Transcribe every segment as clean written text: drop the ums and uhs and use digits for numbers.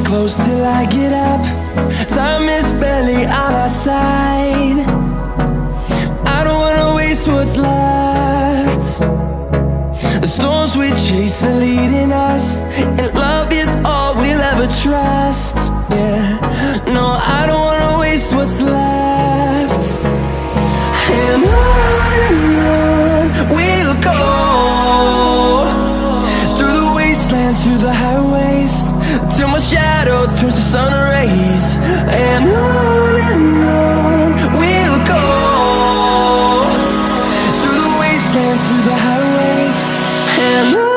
close till I get up. Time is barely on our side. I don't wanna waste what's left. The storms we chase are leading us, and love is all we'll ever trust. Yeah, no, I don't wanna waste what's left. And on we'll go, through the wastelands, through the highways, till my shadow turns to sun rays. And on we'll go, through the wastelands, through the highways, and on we'll go.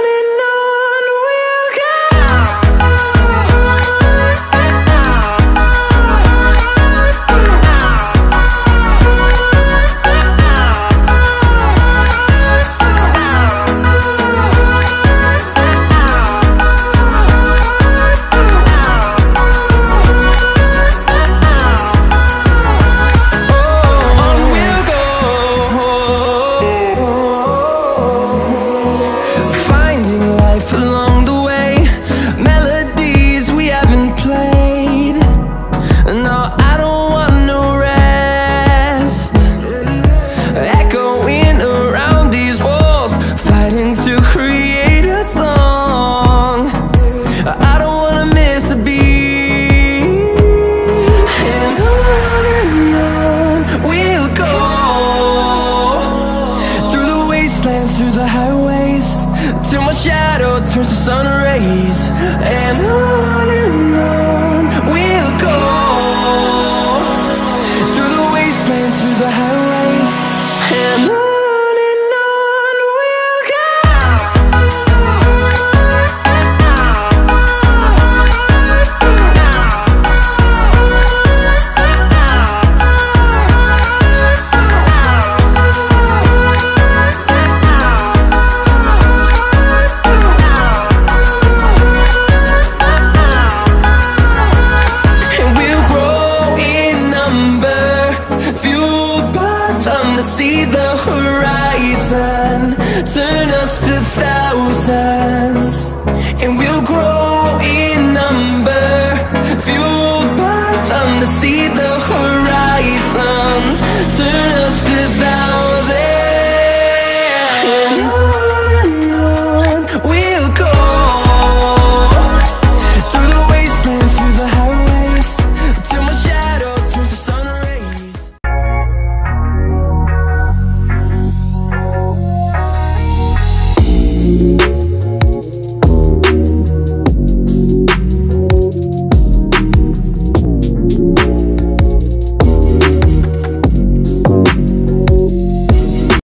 Through the highways, till my shadow turns to sun rays. And on we'll go, through the wastelands, through the highways, and on we'll go. See the horizon turn us to thousands, and we'll grow in number, fueled by them to see the horizon.